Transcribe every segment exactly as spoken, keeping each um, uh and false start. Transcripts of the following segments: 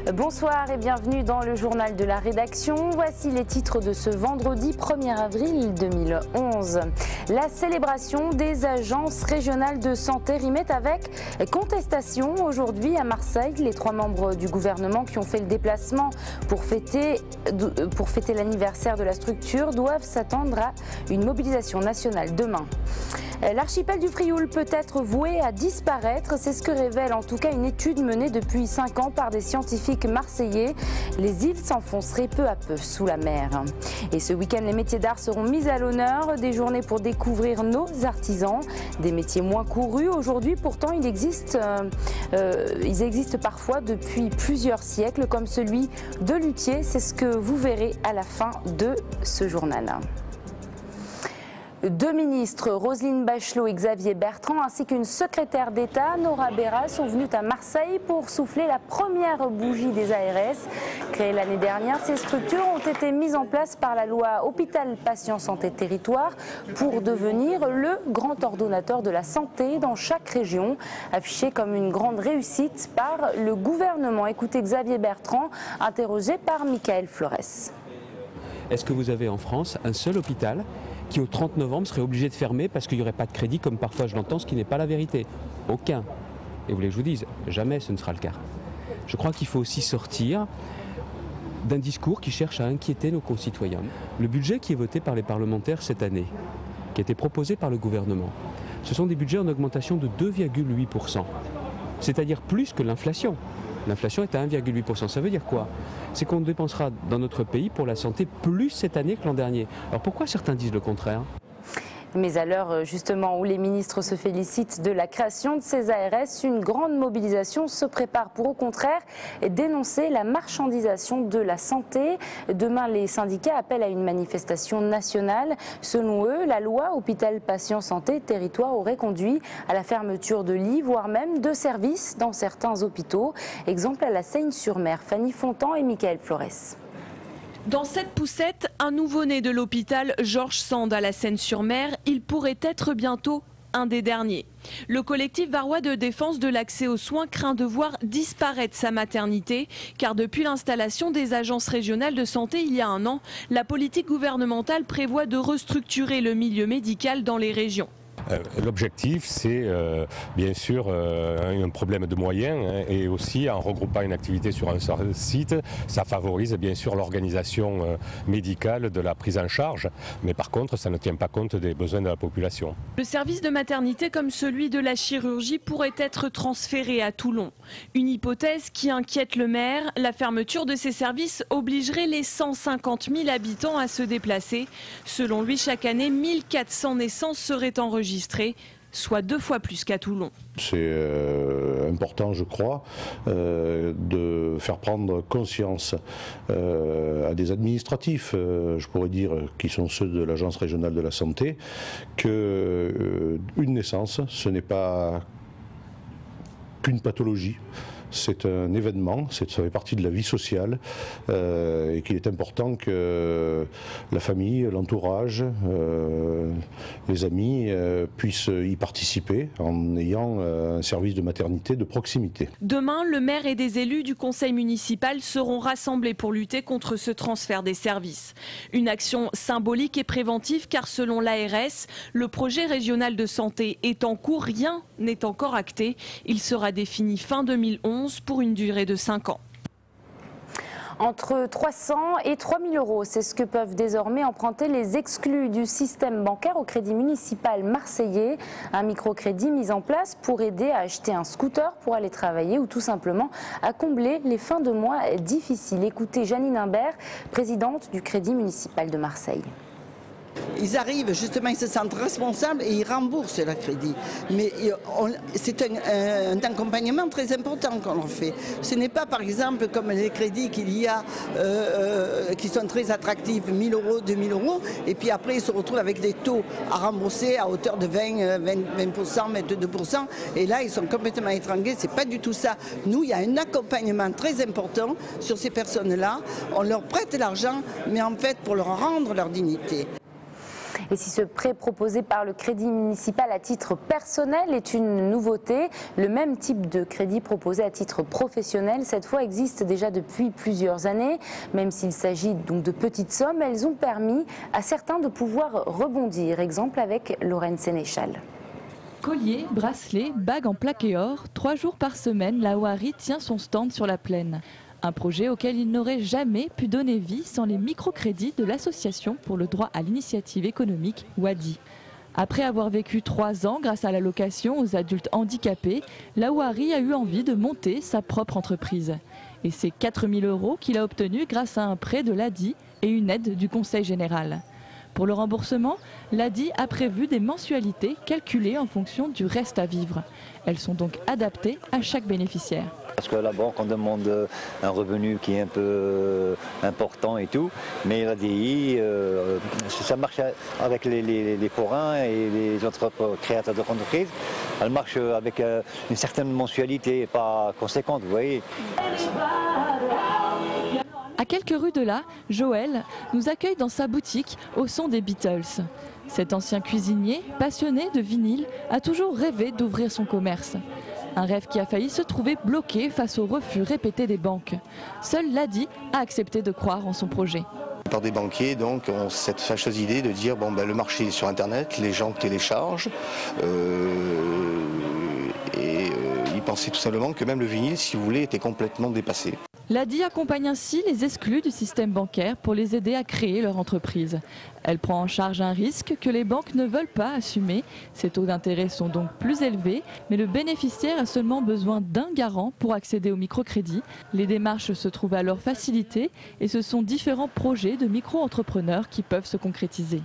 Bonsoir et bienvenue dans le journal de la rédaction. Voici les titres de ce vendredi premier avril deux mille onze. La célébration des agences régionales de santé rimette avec contestation. Aujourd'hui à Marseille, les trois membres du gouvernement qui ont fait le déplacement pour fêter, pour fêter l'anniversaire de la structure doivent s'attendre à une mobilisation nationale demain. L'archipel du Frioul peut être voué à disparaître, c'est ce que révèle en tout cas une étude menée depuis cinq ans par des scientifiques marseillais. Les îles s'enfonceraient peu à peu sous la mer. Et ce week-end, les métiers d'art seront mis à l'honneur, des journées pour découvrir nos artisans, des métiers moins courus. Aujourd'hui, pourtant, il existe, euh, euh, ils existent parfois depuis plusieurs siècles, comme celui de luthier. C'est ce que vous verrez à la fin de ce journal. Deux ministres, Roselyne Bachelot et Xavier Bertrand, ainsi qu'une secrétaire d'État, Nora Berra, sont venus à Marseille pour souffler la première bougie des A R S. Créées l'année dernière, ces structures ont été mises en place par la loi Hôpital Patient Santé Territoire pour devenir le grand ordonnateur de la santé dans chaque région, affiché comme une grande réussite par le gouvernement. Écoutez Xavier Bertrand, interrogé par Michael Flores. Est-ce que vous avez en France un seul hôpital qui au trente novembre serait obligé de fermer parce qu'il n'y aurait pas de crédit, comme parfois je l'entends, ce qui n'est pas la vérité? Aucun. Et vous voulez que je vous dise, jamais ce ne sera le cas. Je crois qu'il faut aussi sortir d'un discours qui cherche à inquiéter nos concitoyens. Le budget qui est voté par les parlementaires cette année, qui a été proposé par le gouvernement, ce sont des budgets en augmentation de deux virgule huit pour cent, c'est-à-dire plus que l'inflation. L'inflation est à un virgule huit pour cent. Ça veut dire quoi? C'est qu'on dépensera dans notre pays pour la santé plus cette année que l'an dernier. Alors pourquoi certains disent le contraire? Mais à l'heure justement où les ministres se félicitent de la création de ces A R S, une grande mobilisation se prépare pour au contraire dénoncer la marchandisation de la santé. Demain, les syndicats appellent à une manifestation nationale. Selon eux, la loi Hôpital Patient Santé Territoire aurait conduit à la fermeture de lits, voire même de services dans certains hôpitaux. Exemple à la Seyne-sur-Mer, Fanny Fontan et Michael Flores. Dans cette poussette, un nouveau-né de l'hôpital Georges Sand à la Seyne-sur-Mer, il pourrait être bientôt un des derniers. Le collectif varois de défense de l'accès aux soins craint de voir disparaître sa maternité, car depuis l'installation des agences régionales de santé il y a un an, la politique gouvernementale prévoit de restructurer le milieu médical dans les régions. L'objectif, c'est euh, bien sûr euh, un problème de moyens hein, et aussi en regroupant une activité sur un seul site, ça favorise bien sûr l'organisation euh, médicale de la prise en charge, mais par contre ça ne tient pas compte des besoins de la population. Le service de maternité comme celui de la chirurgie pourrait être transféré à Toulon. Une hypothèse qui inquiète le maire, la fermeture de ces services obligerait les cent cinquante mille habitants à se déplacer. Selon lui, chaque année, mille quatre cents naissances seraient enregistrées, soit deux fois plus qu'à Toulon. C'est euh, important, je crois, euh, de faire prendre conscience euh, à des administratifs, euh, je pourrais dire, qui sont ceux de l'Agence régionale de la santé, qu'une euh, naissance, ce n'est pas qu'une pathologie. C'est un événement, ça fait partie de la vie sociale euh, et qu'il est important que la famille, l'entourage, euh, les amis euh, puissent y participer en ayant euh, un service de maternité de proximité. Demain, le maire et des élus du conseil municipal seront rassemblés pour lutter contre ce transfert des services. Une action symbolique et préventive car selon l'A R S, le projet régional de santé est en cours, rien n'est encore acté. Il sera défini fin deux mille onze pour une durée de cinq ans. Entre trois cents et trois mille euros, c'est ce que peuvent désormais emprunter les exclus du système bancaire au crédit municipal marseillais. Un microcrédit mis en place pour aider à acheter un scooter pour aller travailler ou tout simplement à combler les fins de mois difficiles. Écoutez Janine Imbert, présidente du crédit municipal de Marseille. Ils arrivent, justement, ils se sentent responsables et ils remboursent le crédit. Mais c'est un, un accompagnement très important qu'on leur fait. Ce n'est pas, par exemple, comme les crédits qu'il y a, euh, qui sont très attractifs, mille euros, deux mille euros, et puis après ils se retrouvent avec des taux à rembourser à hauteur de vingt, vingt pour cent, vingt-deux pour cent, et là ils sont complètement étranglés. C'est pas du tout ça. Nous, il y a un accompagnement très important sur ces personnes-là. On leur prête l'argent, mais en fait pour leur rendre leur dignité. Et si ce prêt proposé par le Crédit municipal à titre personnel est une nouveauté, le même type de crédit proposé à titre professionnel, cette fois, existe déjà depuis plusieurs années. Même s'il s'agit donc de petites sommes, elles ont permis à certains de pouvoir rebondir. Exemple avec Lorraine Sénéchal. Collier, bracelet, bague en plaqué or, trois jours par semaine, la Wari tient son stand sur la plaine. Un projet auquel il n'aurait jamais pu donner vie sans les microcrédits de l'association pour le droit à l'initiative économique Wadi. Après avoir vécu trois ans grâce à l'allocation aux adultes handicapés, la Wari a eu envie de monter sa propre entreprise. Et c'est quatre mille euros qu'il a obtenus grâce à un prêt de l'A D I et une aide du Conseil général. Pour le remboursement, l'A D I a prévu des mensualités calculées en fonction du reste à vivre. Elles sont donc adaptées à chaque bénéficiaire. Parce que la banque, on demande un revenu qui est un peu important et tout, mais l'A D I, euh, ça marche avec les, les, les forains et les autres créateurs d'entreprises. Elle marche avec une certaine mensualité, pas conséquente, vous voyez. À quelques rues de là, Joël nous accueille dans sa boutique au son des Beatles. Cet ancien cuisinier, passionné de vinyle, a toujours rêvé d'ouvrir son commerce. Un rêve qui a failli se trouver bloqué face aux refus répétés des banques. Seul l'A D I a accepté de croire en son projet. Par des banquiers donc ont cette fâcheuse idée de dire bon ben le marché est sur internet, les gens téléchargent euh, et euh, ils pensaient tout simplement que même le vinyle, si vous voulez, était complètement dépassé. L'A D I accompagne ainsi les exclus du système bancaire pour les aider à créer leur entreprise. Elle prend en charge un risque que les banques ne veulent pas assumer. Ses taux d'intérêt sont donc plus élevés, mais le bénéficiaire a seulement besoin d'un garant pour accéder au microcrédit. Les démarches se trouvent alors facilitées et ce sont différents projets de micro-entrepreneurs qui peuvent se concrétiser.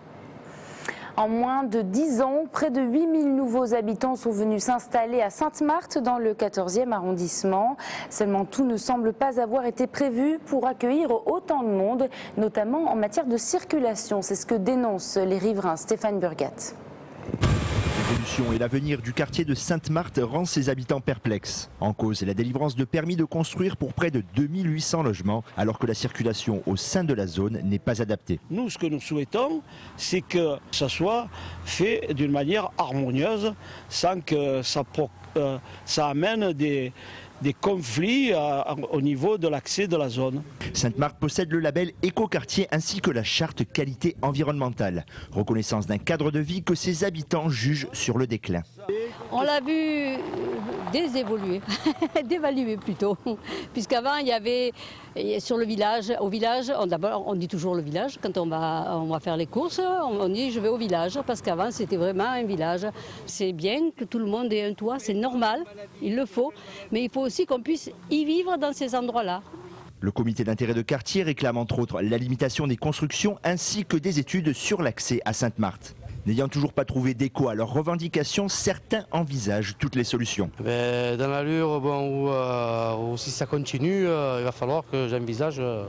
En moins de dix ans, près de huit mille nouveaux habitants sont venus s'installer à Sainte-Marthe dans le quatorzième arrondissement. Seulement, tout ne semble pas avoir été prévu pour accueillir autant de monde, notamment en matière de circulation. C'est ce que dénoncent les riverains. Stéphane Burgat. L'évolution et l'avenir du quartier de Sainte-Marthe rend ses habitants perplexes. En cause, la délivrance de permis de construire pour près de deux mille huit cents logements, alors que la circulation au sein de la zone n'est pas adaptée. Nous, ce que nous souhaitons, c'est que ça soit fait d'une manière harmonieuse, sans que ça, euh, ça amène des... des conflits euh, au niveau de l'accès de la zone. Sainte-Marthe possède le label Écoquartier ainsi que la charte qualité environnementale, reconnaissance d'un cadre de vie que ses habitants jugent sur le déclin. On l'a vu désévoluer, dévaluer plutôt, puisqu'avant il y avait sur le village, au village, d'abord on dit toujours le village, quand on va, on va faire les courses, on dit je vais au village, parce qu'avant c'était vraiment un village. C'est bien que tout le monde ait un toit, c'est normal, il le faut, mais il faut aussi qu'on puisse y vivre dans ces endroits-là. Le comité d'intérêt de quartier réclame entre autres la limitation des constructions ainsi que des études sur l'accès à Sainte-Marthe. N'ayant toujours pas trouvé d'écho à leurs revendications, certains envisagent toutes les solutions. Ben, dans l'allure, bon, où, euh, où si ça continue, euh, il va falloir que j'envisage euh,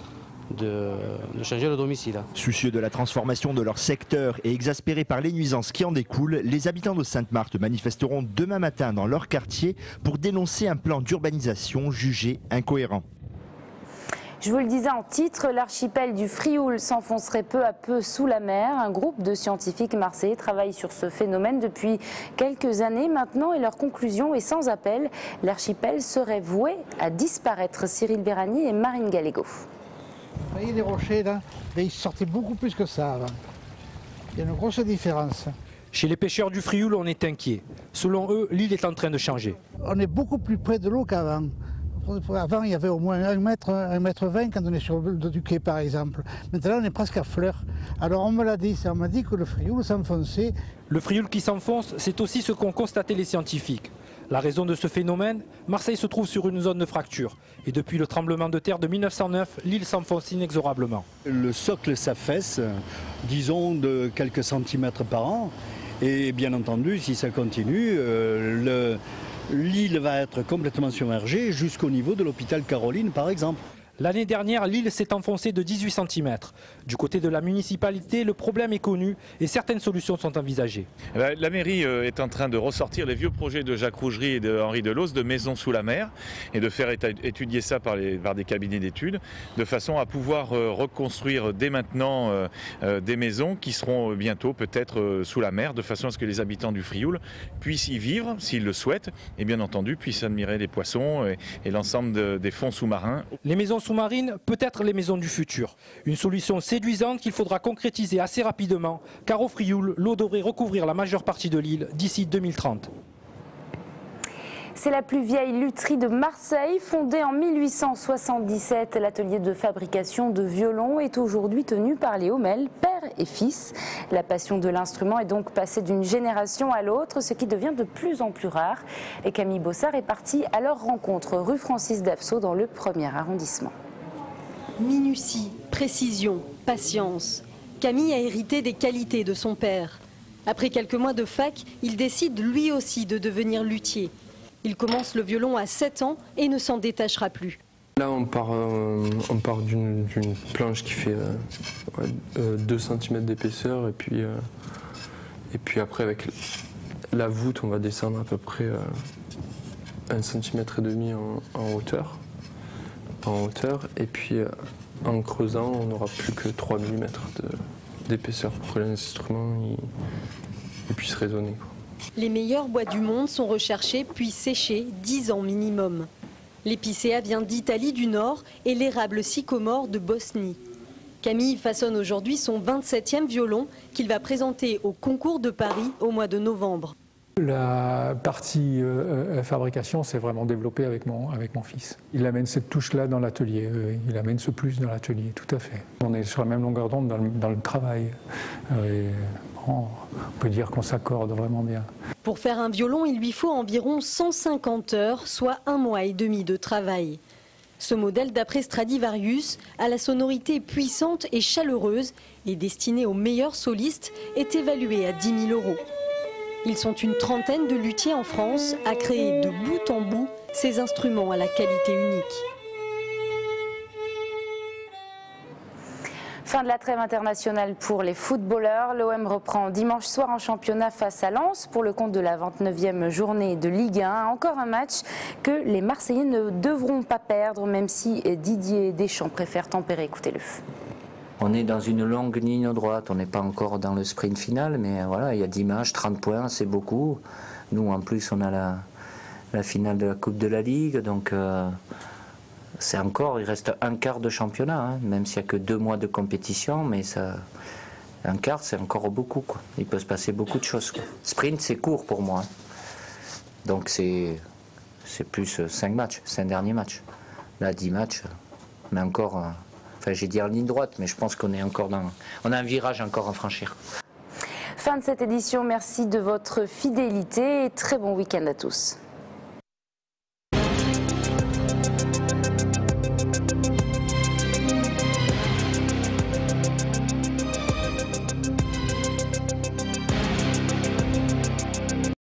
de, de changer le domicile. Soucieux de la transformation de leur secteur et exaspérés par les nuisances qui en découlent, les habitants de Sainte-Marthe manifesteront demain matin dans leur quartier pour dénoncer un plan d'urbanisation jugé incohérent. Je vous le disais en titre, l'archipel du Frioul s'enfoncerait peu à peu sous la mer. Un groupe de scientifiques marseillais travaille sur ce phénomène depuis quelques années maintenant et leur conclusion est sans appel. L'archipel serait voué à disparaître. Cyril Bérani et Marine Gallego. Vous voyez les rochers là, ils sortaient beaucoup plus que ça avant. Il y a une grosse différence. Chez les pêcheurs du Frioul, on est inquiet. Selon eux, l'île est en train de changer. On est beaucoup plus près de l'eau qu'avant. Avant, il y avait au moins un mètre, un mètre vingt quand on est sur le dos du quai, par exemple. Maintenant, on est presque à fleur. Alors, on me l'a dit, on m'a dit que le Frioul s'enfonçait. Le Frioul qui s'enfonce, c'est aussi ce qu'ont constaté les scientifiques. La raison de ce phénomène, Marseille se trouve sur une zone de fracture. Et depuis le tremblement de terre de mille neuf cent neuf, l'île s'enfonce inexorablement. Le socle s'affaisse, disons, de quelques centimètres par an. Et bien entendu, si ça continue, euh, le... l'île va être complètement submergée jusqu'au niveau de l'hôpital Caroline, par exemple. L'année dernière, l'île s'est enfoncée de dix-huit centimètres. Du côté de la municipalité, le problème est connu et certaines solutions sont envisagées. La mairie est en train de ressortir les vieux projets de Jacques Rougerie et de Henri Delos de maisons sous la mer et de faire étudier ça par, les, par des cabinets d'études de façon à pouvoir reconstruire dès maintenant des maisons qui seront bientôt peut-être sous la mer de façon à ce que les habitants du Frioul puissent y vivre s'ils le souhaitent et bien entendu puissent admirer les poissons et, et l'ensemble de, des fonds sous-marins. Les maisons sous-marines, peut-être les maisons du futur. Une solution séduisante qu'il faudra concrétiser assez rapidement, car au Frioul, l'eau devrait recouvrir la majeure partie de l'île d'ici deux mille trente. C'est la plus vieille lutherie de Marseille, fondée en mille huit cent soixante-dix-sept. L'atelier de fabrication de violons est aujourd'hui tenu par les Hommel, père et fils. La passion de l'instrument est donc passée d'une génération à l'autre, ce qui devient de plus en plus rare. Et Camille Bossard est partie à leur rencontre rue Francis Dafsault dans le premier arrondissement. Minutie, précision, patience. Camille a hérité des qualités de son père. Après quelques mois de fac, il décide lui aussi de devenir luthier. Il commence le violon à sept ans et ne s'en détachera plus. Là, on part, euh, on part d'une planche qui fait euh, ouais, euh, deux centimètres d'épaisseur et puis, euh, et puis après avec la voûte, on va descendre à peu près euh, un centimètre et demi en, en hauteur, en hauteur et puis euh, en creusant, on n'aura plus que trois millimètres d'épaisseur pour que l'instrument il, il puisse résonner, quoi. Les meilleurs bois du monde sont recherchés puis séchés dix ans minimum. L'épicéa vient d'Italie du Nord et l'érable sycomore de Bosnie. Camille façonne aujourd'hui son vingt-septième violon qu'il va présenter au concours de Paris au mois de novembre. La partie euh, fabrication s'est vraiment développée avec mon, avec mon fils. Il amène cette touche-là dans l'atelier, euh, il amène ce plus dans l'atelier, tout à fait. On est sur la même longueur d'onde dans, dans le travail. Euh, et, on peut dire qu'on s'accorde vraiment bien. Pour faire un violon, il lui faut environ cent cinquante heures, soit un mois et demi de travail. Ce modèle, d'après Stradivarius, à la sonorité puissante et chaleureuse et destiné aux meilleurs solistes, est évalué à dix mille euros. Ils sont une trentaine de luthiers en France à créer de bout en bout ces instruments à la qualité unique. Fin de la trêve internationale pour les footballeurs. L'O M reprend dimanche soir en championnat face à Lens pour le compte de la vingt-neuvième journée de Ligue un. Encore un match que les Marseillais ne devront pas perdre, même si Didier Deschamps préfère tempérer. Écoutez-le. On est dans une longue ligne droite, on n'est pas encore dans le sprint final, mais voilà, il y a dix matchs, trente points, c'est beaucoup. Nous, en plus, on a la, la finale de la Coupe de la Ligue, donc euh, c'est encore, il reste un quart de championnat, hein, même s'il n'y a que deux mois de compétition, mais ça, un quart, c'est encore beaucoup, quoi. Il peut se passer beaucoup de choses, quoi. Sprint, c'est court pour moi, hein. Donc c'est plus cinq matchs, cinq derniers matchs. Là, dix matchs, mais encore... Euh, Enfin, j'ai dit en ligne droite, mais je pense qu'on est encore dans... On a un virage encore à franchir. Fin de cette édition, merci de votre fidélité et très bon week-end à tous.